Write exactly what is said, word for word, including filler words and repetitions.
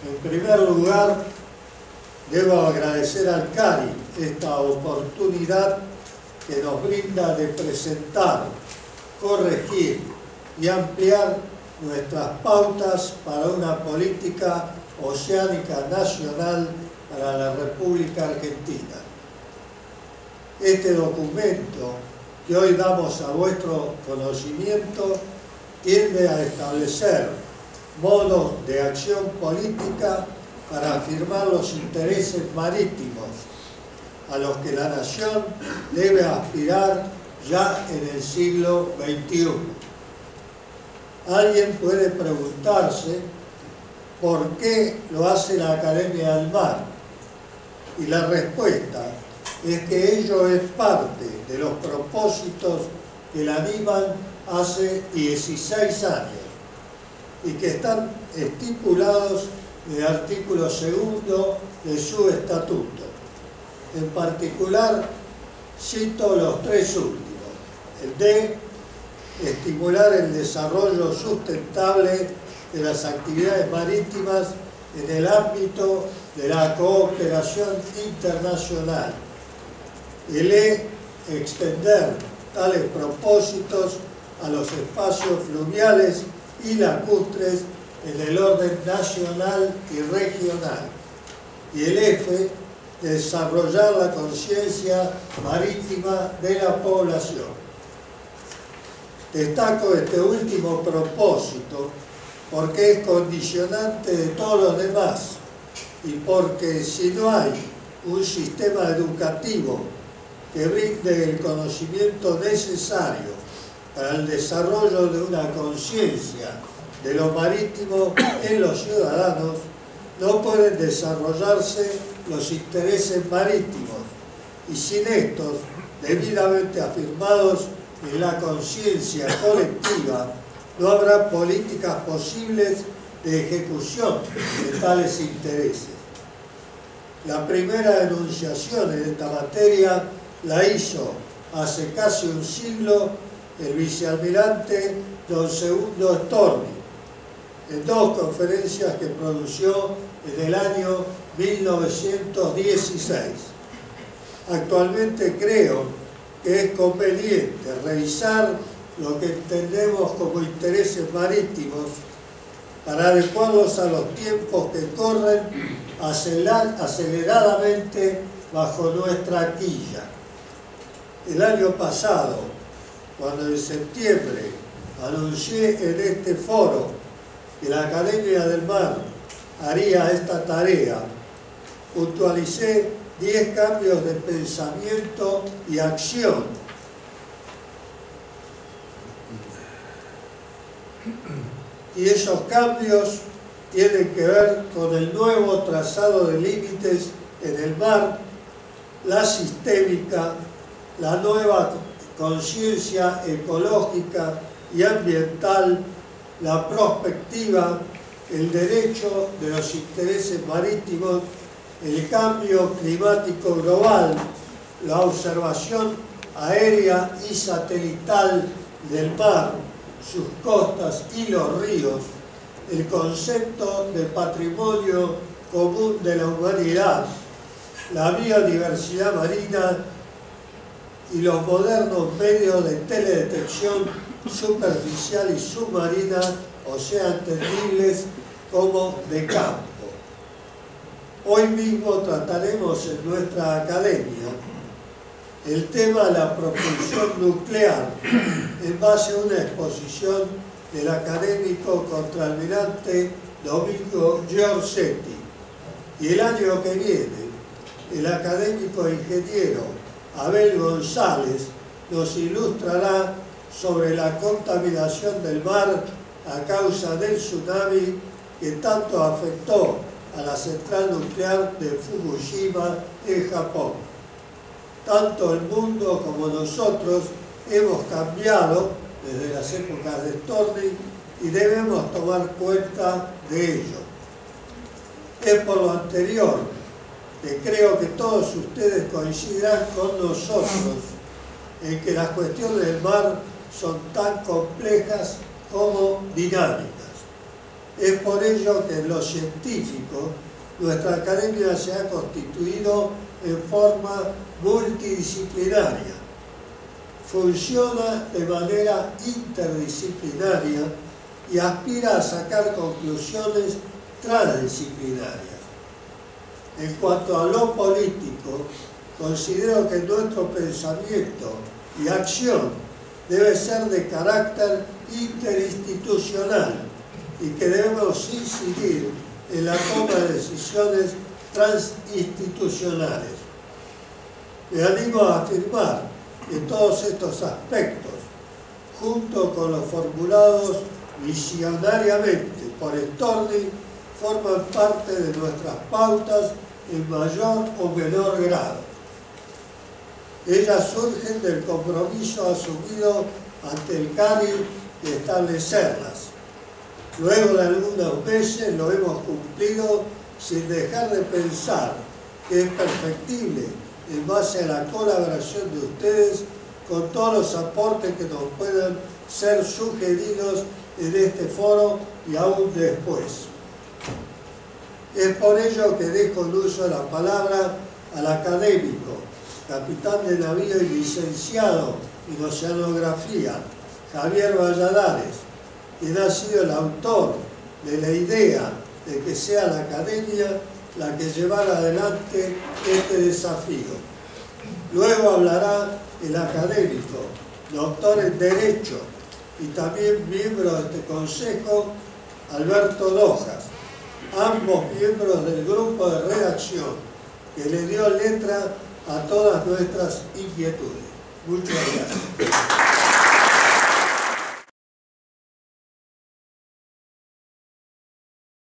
En primer lugar, debo agradecer al CARI esta oportunidad que nos brinda de presentar, corregir y ampliar nuestras pautas para una política oceánica nacional para la República Argentina. Este documento que hoy damos a vuestro conocimiento tiende a establecer modos de acción política para afirmar los intereses marítimos a los que la nación debe aspirar ya en el siglo veintiuno. Alguien puede preguntarse por qué lo hace la Academia del Mar, y la respuesta es que ello es parte de los propósitos que la animan hace dieciséis años y que están estipulados en el artículo segundo de su estatuto. En particular, cito los tres últimos: el de estimular el desarrollo sustentable de las actividades marítimas en el ámbito de la cooperación internacional; el E, extender tales propósitos a los espacios fluviales y lacustres en el orden nacional y regional; y el F, desarrollar la conciencia marítima de la población. Destaco este último propósito porque es condicionante de todos los demás y porque si no hay un sistema educativo que brinde el conocimiento necesario para el desarrollo de una conciencia de lo marítimo en los ciudadanos, no pueden desarrollarse los intereses marítimos, y sin estos debidamente afirmados en la conciencia colectiva, no habrá políticas posibles de ejecución de tales intereses. La primera enunciación en esta materia la hizo hace casi un siglo el vicealmirante don Segundo Storni, en dos conferencias que pronunció en el año mil novecientos dieciséis. Actualmente creo que es conveniente revisar lo que entendemos como intereses marítimos para adecuarlos a los tiempos que corren aceleradamente bajo nuestra quilla. El año pasado, cuando en septiembre anuncié en este foro que la Academia del Mar haría esta tarea, puntualicé diez cambios de pensamiento y acción y esos cambios tienen que ver con el nuevo trazado de límites en el mar, la sistémica, la nueva conciencia ecológica y ambiental, la prospectiva, el derecho de los intereses marítimos, el cambio climático global, la observación aérea y satelital del mar, sus costas y los ríos, el concepto de patrimonio común de la humanidad, la biodiversidad marina y los modernos medios de teledetección superficial y submarina, o sea, entendibles como de campo. Hoy mismo trataremos en nuestra academia el tema de la propulsión nuclear en base a una exposición del académico contraalmirante Domingo Giorgetti. Y el año que viene, el académico ingeniero Abel González nos ilustrará sobre la contaminación del mar a causa del tsunami que tanto afectó a la central nuclear de Fukushima en Japón. Tanto el mundo como nosotros hemos cambiado desde las épocas de Storni y debemos tomar cuenta de ello. Es por lo anterior que creo que todos ustedes coincidirán con nosotros en que las cuestiones del mar son tan complejas como dinámicas. Es por ello que en lo científico nuestra academia se ha constituido en forma multidisciplinaria. Funciona de manera interdisciplinaria y aspira a sacar conclusiones transdisciplinarias. En cuanto a lo político, considero que nuestro pensamiento y acción debe ser de carácter interinstitucional y que debemos incidir en la toma de decisiones transinstitucionales. Me animo a afirmar que todos estos aspectos, junto con los formulados visionariamente por Storni, forman parte de nuestras pautas en mayor o menor grado. Ellas surgen del compromiso asumido ante el Cádiz de establecerlas. Luego de algunos meses lo hemos cumplido sin dejar de pensar que es perfectible en base a la colaboración de ustedes con todos los aportes que nos puedan ser sugeridos en este foro y aún después. Es por ello que dejo el uso de la palabra al académico, capitán de navío y licenciado en oceanografía, Javier Valladares, quien ha sido el autor de la idea de que sea la academia la que llevará adelante este desafío. Luego hablará el académico, doctor en Derecho y también miembro de este consejo, Alberto Lojas, ambos miembros del grupo de redacción que le dio letra a todas nuestras inquietudes. Muchas gracias.